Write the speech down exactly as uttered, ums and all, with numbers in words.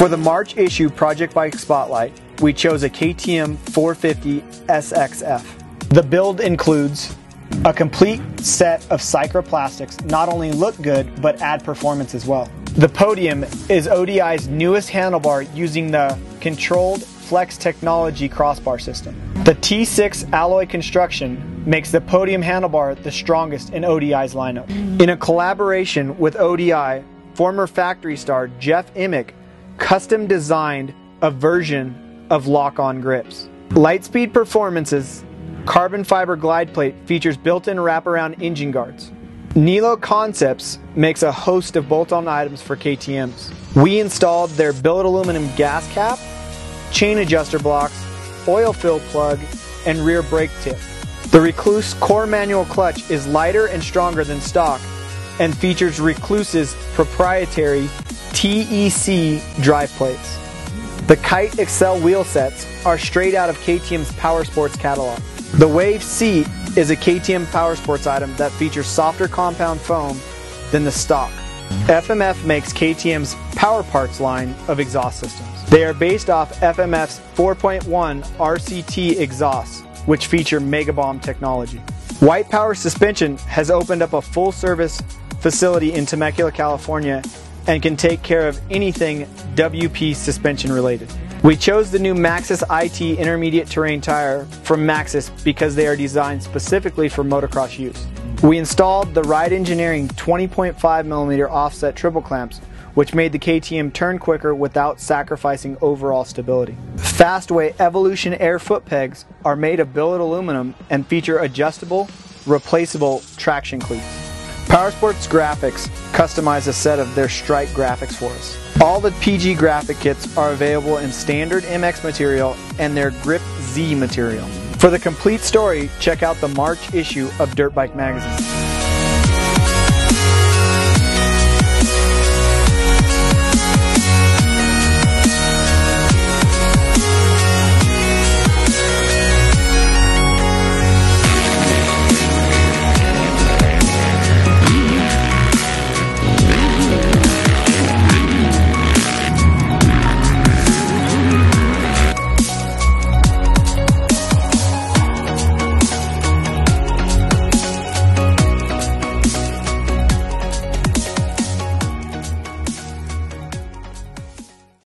For the March issue Project Bike Spotlight, we chose a K T M four fifty S X F. The build includes a complete set of cycroplastics, not only look good, but add performance as well. The Podium is O D I's newest handlebar using the controlled flex technology crossbar system. The T six alloy construction makes the Podium handlebar the strongest in O D I's lineup. In a collaboration with O D I, former factory star Jeff Emick custom designed a version of lock-on grips. Lightspeed Performance's carbon fiber glide plate features built-in wraparound engine guards. Nilo Concepts makes a host of bolt-on items for K T Ms. We installed their billet aluminum gas cap, chain adjuster blocks, oil fill plug, and rear brake tip. The Recluse core manual clutch is lighter and stronger than stock and features Recluse's proprietary T E C drive plates. The Kite Excel wheel sets are straight out of K T M's Power Sports catalog. The Wave seat is a K T M Power Sports item that features softer compound foam than the stock. F M F makes K T M's Power Parts line of exhaust systems. They are based off F M F's four point one R C T exhausts, which feature Megabomb technology. White Power Suspension has opened up a full-service facility in Temecula, California, and can take care of anything W P suspension related. We chose the new Maxxis I T intermediate terrain tire from Maxxis because they are designed specifically for motocross use. We installed the Ride Engineering twenty point five millimeter offset triple clamps, which made the K T M turn quicker without sacrificing overall stability. Fastway Evolution Air foot pegs are made of billet aluminum and feature adjustable, replaceable traction cleats. Powersports Graphics customized a set of their Strike graphics for us. All the P G graphic kits are available in standard M X material and their Grip Z material. For the complete story, check out the March issue of Dirt Bike Magazine.